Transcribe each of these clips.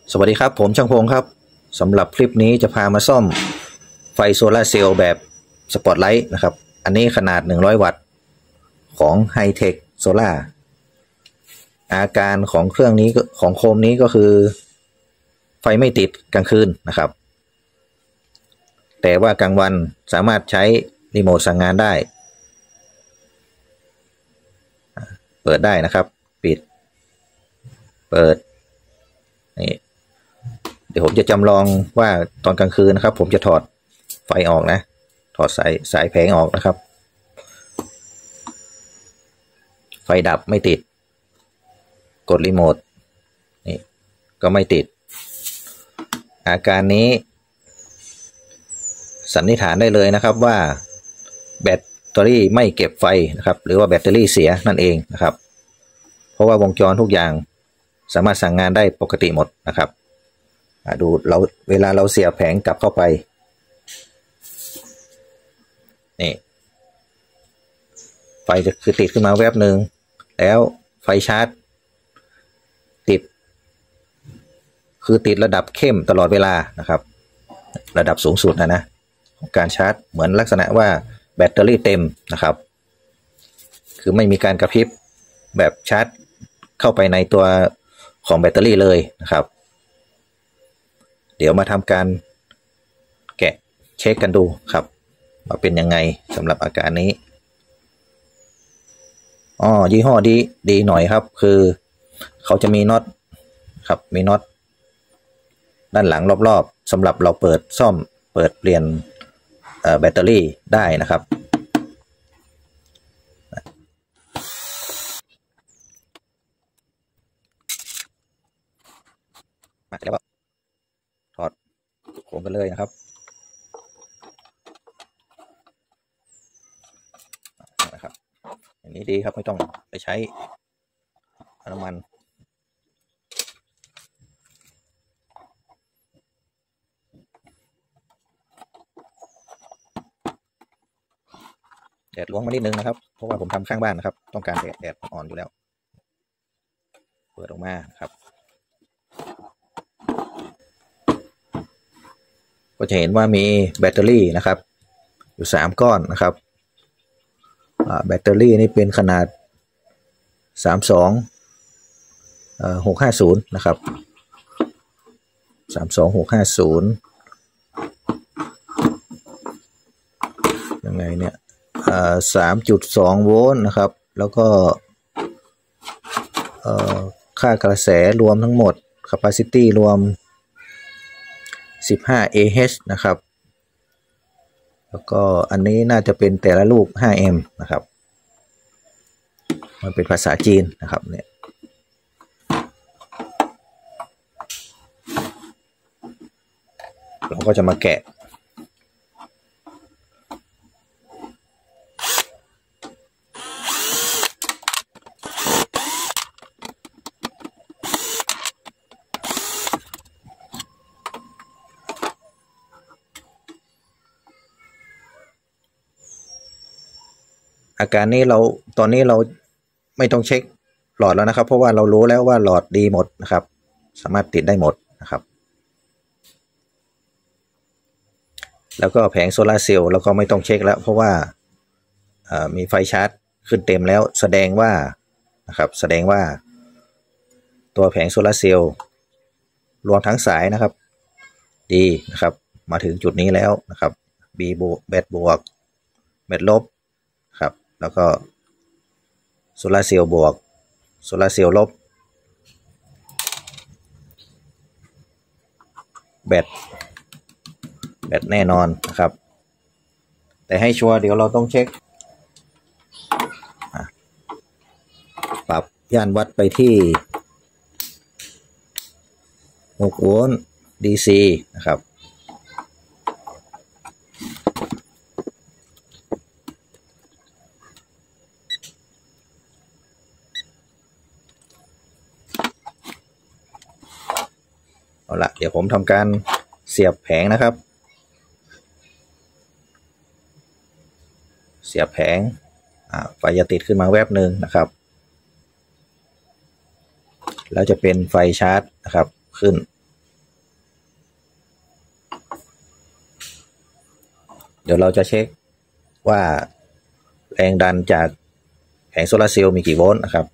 สวัสดีครับผมช่างพงครับสำหรับคลิปนี้จะพามาซ่อมไฟโซลาร์เซลล์แบบสปอตไลท์นะครับอันนี้ขนาด100วัตต์ของ Hi-Tech Solar อาการของเครื่องนี้ของโคมนี้ก็คือไฟไม่ติดกลางคืนนะครับแต่ว่ากลางวันสามารถใช้รีโมทสั่งงานได้เปิดได้นะครับปิดเปิดนี่เดี๋ยวผมจะจำลองว่าตอนกลางคืนนะครับผมจะถอดไฟออกนะถอดสายแผงออกนะครับไฟดับไม่ติดกดรีโมทนี่ก็ไม่ติดอาการนี้สันนิษฐานได้เลยนะครับว่าแบตเตอรี่ไม่เก็บไฟนะครับหรือว่าแบตเตอรี่เสียนั่นเองนะครับเพราะว่าวงจรทุกอย่างสามารถสั่งงานได้ปกติหมดนะครับดูเราเวลาเราเสียบแผงกลับเข้าไปนี่ไฟจะคือติดขึ้นมาแวบหนึ่งแล้วไฟชาร์จติดคือติดระดับเข้มตลอดเวลานะครับระดับสูงสุดนะของการชาร์จเหมือนลักษณะว่าแบตเตอรี่เต็มนะครับคือไม่มีการกระพริบแบบชาร์จเข้าไปในตัวของแบตเตอรี่เลยนะครับเดี๋ยวมาทำการแกะเช็คกันดูครับว่าเป็นยังไงสำหรับอาการนี้ยี่ห้อดีหน่อยครับคือเขาจะมีน็อตครับมีน็อตด้านหลังรอบๆสำหรับเราเปิดซ่อมเปิดเปลี่ยนแบตเตอรี่ได้นะครับมาแล้วถอดโคมกันเลยนะครับอย่างนี้ดีครับไม่ต้องไปใช้น้ำมันแดดล้วงมานิดนึงนะครับเพราะว่าผมทำข้างบ้านนะครับต้องการแดดอ่อนอยู่แล้วเปิดออกมาครับก็จะเห็นว่ามีแบตเตอรี่นะครับอยู่3ก้อนนะครับแบตเตอรี่นี่เป็นขนาด32650นะครับ32650ยังไงเนี่ย3.2 โวลต์นะครับแล้วก็ค่ากระแสรวมทั้งหมด capacity รวม15Ah นะครับแล้วก็อันนี้น่าจะเป็นแต่ละลูก5 แอมป์นะครับมันเป็นภาษาจีนนะครับเนี่ยเราก็จะมาแกะอาการนี้ตอนนี้เราไม่ต้องเช็คหลอดแล้วนะครับเพราะว่าเรารู้แล้วว่าหลอดดีหมดนะครับสามารถติดได้หมดนะครับแล้วก็แผงโซลาร์เซลล์เราก็ไม่ต้องเช็คแล้วเพราะว่ามีไฟชาร์จขึ้นเต็มแล้วแสดงว่าตัวแผงโซลาร์เซลล์รวมทั้งสายนะครับดีนะครับมาถึงจุดนี้แล้วนะครับแบตบวกแบตลบครับแล้วก็โซลาร์เซลล์บวกโซลาร์เซลล์ลบแบตแน่นอนนะครับแต่ให้ชัวร์เดี๋ยวเราต้องเช็คปรับย่านวัดไปที่6 โวลต์ DC นะครับเอาละเดี๋ยวผมทำการเสียบแผงนะครับเสียบแผงไฟจะติดขึ้นมาแวบหนึ่งนะครับแล้วจะเป็นไฟชาร์จนะครับขึ้นเดี๋ยวเราจะเช็คว่าแรงดันจากแผงโซลาร์เซลล์มีกี่โวลต์นะครับ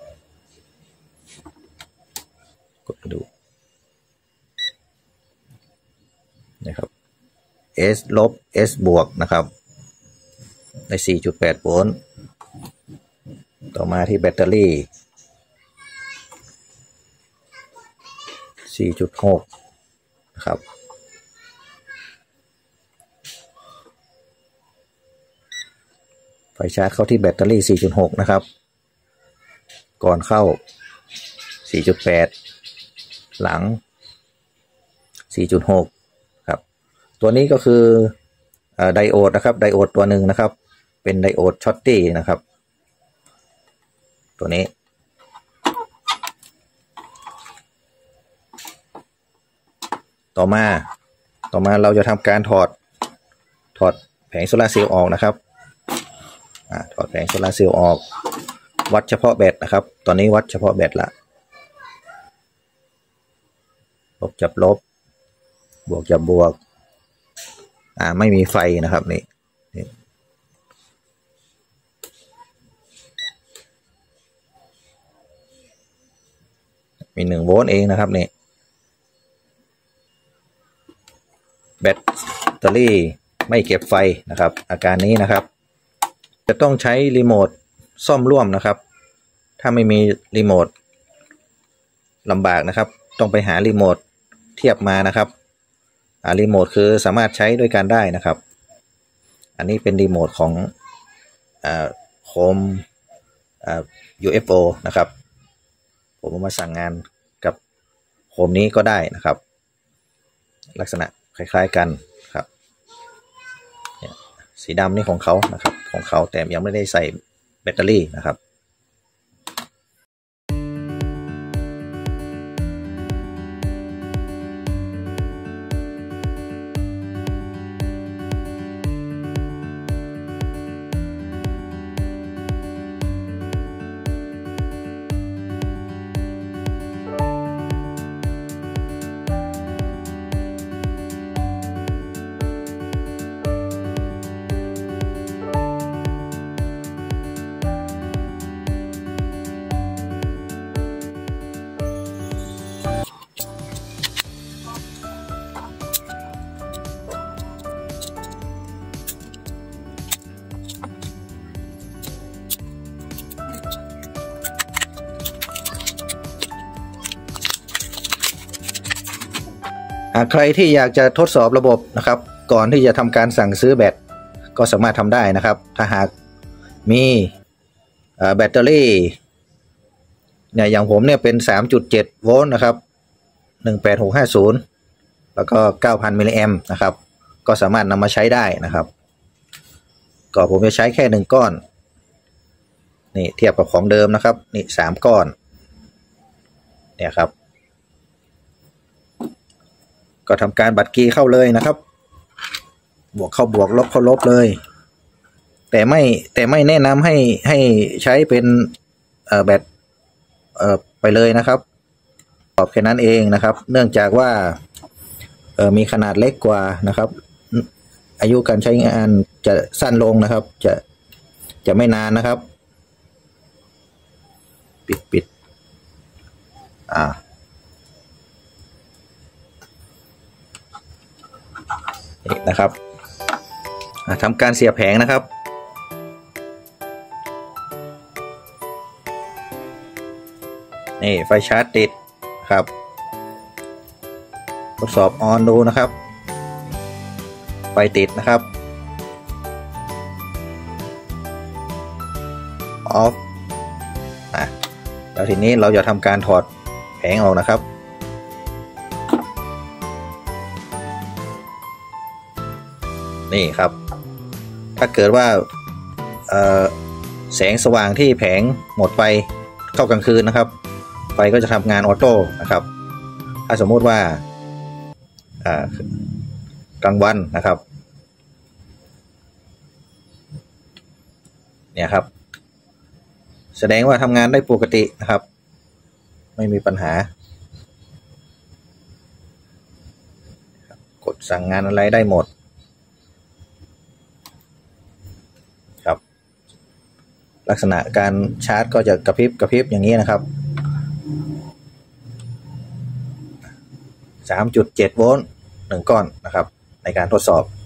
กดดูนะครับ S ลบ S บวกนะครับใน 4.8 โวลต์ต่อมาที่แบตเตอรี่ 4.6 นะครับไฟชาร์จเข้าที่แบตเตอรี่ 4.6 นะครับก่อนเข้า 4.8 หลัง 4.6 ครับตัวนี้ก็คือไดโอดนะครับไดโอดตัวหนึ่งนะครับเป็นไดโอดช็อตตี้นะครับตัวนี้ต่อมาเราจะทำการถอดแผงโซลาร์เซลล์ออกนะครับถอดแผงโซลาร์เซลล์ออกวัดเฉพาะแบตนะครับตอนนี้วัดเฉพาะแบตละลบจับลบบวกจับบวกไม่มีไฟนะครับนี่มี1 โวลต์เองนะครับนี่แบตเตอรี่ไม่เก็บไฟนะครับอาการนี้นะครับจะต้องใช้รีโมทซ่อมร่วมนะครับถ้าไม่มีรีโมทลำบากนะครับต้องไปหารีโมทเทียบมานะครับรีโมทคือสามารถใช้ด้วยกันได้นะครับอันนี้เป็นรีโมทของโคมUFO นะครับผมเอามาสั่งงานกับโคมนี้ก็ได้นะครับลักษณะคล้ายๆกันครับสีดำนี่ของเขานะครับของเขาแต่ยังไม่ได้ใส่แบตเตอรี่นะครับใครที่อยากจะทดสอบระบบนะครับก่อนที่จะทำการสั่งซื้อแบตก็สามารถทำได้นะครับถ้าหากมีแบตเตอรี่เนี่ยอย่างผมเนี่ยเป็น 3.7 โวลต์นะครับ18650แล้วก็ 9,000 มิลลิแอมป์นะครับก็สามารถนำมาใช้ได้นะครับก็ผมจะใช้แค่1ก้อนนี่เทียบกับของเดิมนะครับนี่3ก้อนเนี่ยครับก็ทำการบัตรคีย์เข้าเลยนะครับบวกเข้าบวกลบเข้าลบเลยแต่ไม่แนะนำให้ใช้เป็นแบตไปเลยนะครับตอบแค่นั้นเองนะครับเนื่องจากว่ามีขนาดเล็กกว่านะครับอายุการใช้งานจะสั้นลงนะครับจะไม่นานนะครับปิดนี่นะครับทำการเสียบแผงนะครับนี่ไฟชาร์จติดครับทดสอบออนดูนะครับไฟติดนะครับออฟแล้วทีนี้เราจะทำการถอดแผงออกนะครับนี่ครับถ้าเกิดว่าแสงสว่างที่แผงหมดไปเข้ากลางคืนนะครับไฟก็จะทำงานออโต้นะครับถ้าสมมุติว่ากลางวันนะครับเนี่ยครับแสดงว่าทำงานได้ปกตินะครับไม่มีปัญหากดสั่งงานอะไรได้หมดลักษณะการชาร์จก็จะกระพริบอย่างนี้นะครับ 3.7 โวลต์1ก้อนนะครับในการทดสอบ